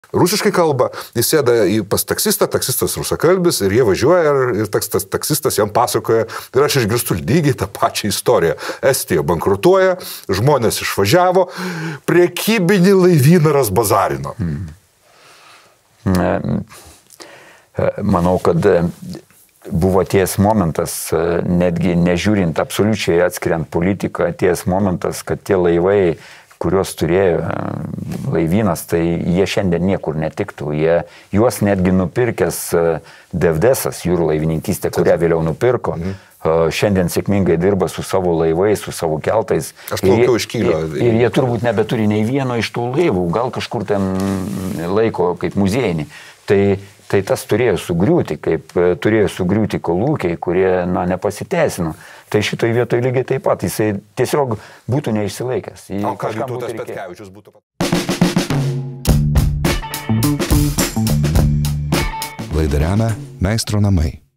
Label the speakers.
Speaker 1: rusiškai kalba, jis sėda pas taksistą, taksistas rusakalbis ir jie važiuoja ir taksistas jam pasakoja ir aš išgirstu lygiai tą pačią istoriją. Estija bankrutuoja, žmonės išvažiavo, prekybinį laivyną razbazarino.
Speaker 2: Manau, kad buvo ties momentas, netgi nežiūrint absoliučiai atskiriant politiką, ties momentas, kad tie laivai, kuriuos turėjo laivynas, tai jie šiandien niekur netiktų. Juos netgi nupirkęs DFDS-as, jūrų laivininkystė, kurią vėliau nupirko, šiandien sėkmingai dirba su savo laivais, su savo keltais.
Speaker 1: Aš plaukiau iš Kylio.
Speaker 2: Ir jie turbūt nebeturi nei vieno iš tų laivų, gal kažkur ten laiko kaip muziejinį. Tai tas turėjo sugriūti, kaip turėjo sugriūti kolūkiai, kurie nepasiteisino. Tai šitoj vietoj lygiai taip pat, jisai tiesiog būtų neišsilaikęs.
Speaker 1: O ką Vytautas Petkevičius būtų?
Speaker 3: Laidą remia Meistro namai.